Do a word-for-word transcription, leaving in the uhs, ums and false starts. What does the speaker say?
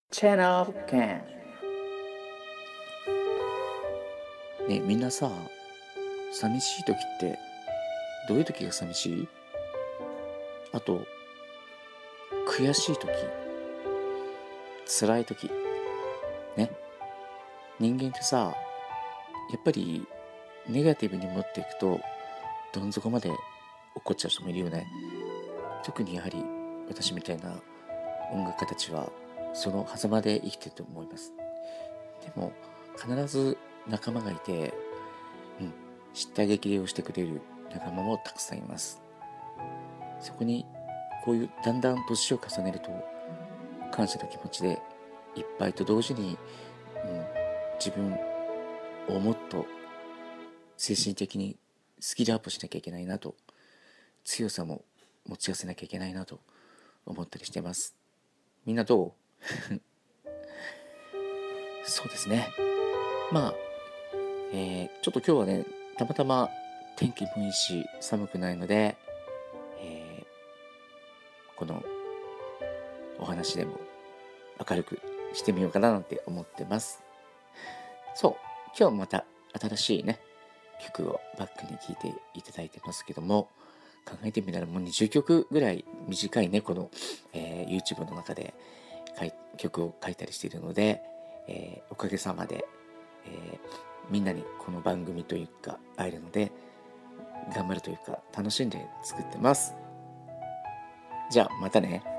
Channel Can。 ねえみんなさ、寂しい時ってどういう時が寂しい？あと悔しい時、辛い時ね。人間ってさ、やっぱりネガティブに持っていくとどん底まで怒っちゃう人もいるよね。特にやはり私みたいな音楽家たちはその狭間で生きてると思います。でも必ず仲間がいて、うん、知った激励をしてくれる仲間もたくさんいます。そこにこういうだんだん年を重ねると感謝の気持ちでいっぱいと同時に、うん、自分をもっと精神的にスキルアップしなきゃいけないなと、強さも持ち合わせなきゃいけないなと思ったりしてます。みんなどう？そうですね。まあ、えー、ちょっと今日はね、たまたま天気もいいし寒くないので、えー、このお話でも明るくしてみようかななんて思ってます。そう、今日また新しいね曲をバックに聴いていただいてますけども、考えてみたらもうにじゅっきょくぐらい短いねこの、えー、YouTube の中で曲を書いたりしているので、えー、おかげさまで、えー、みんなにこの番組というか会えるので頑張るというか楽しんで作ってます。じゃあまたね。